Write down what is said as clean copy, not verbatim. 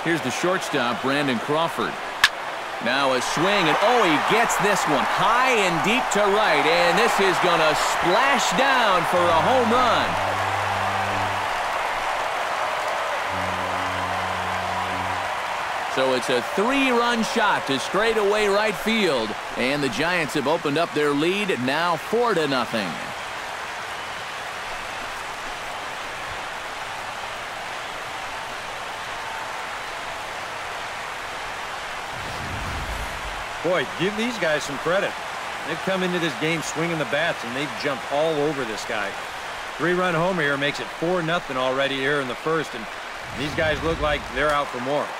Here's the shortstop, Brandon Crawford. Now a swing, and oh, he gets this one high and deep to right, and this is going to splash down for a home run. So it's a 3-run shot to straightaway right field, and the Giants have opened up their lead now 4-0. Boy, give these guys some credit. They've come into this game swinging the bats, and they've jumped all over this guy. 3-run homer here makes it 4-0 already here in the first, and these guys look like they're out for more.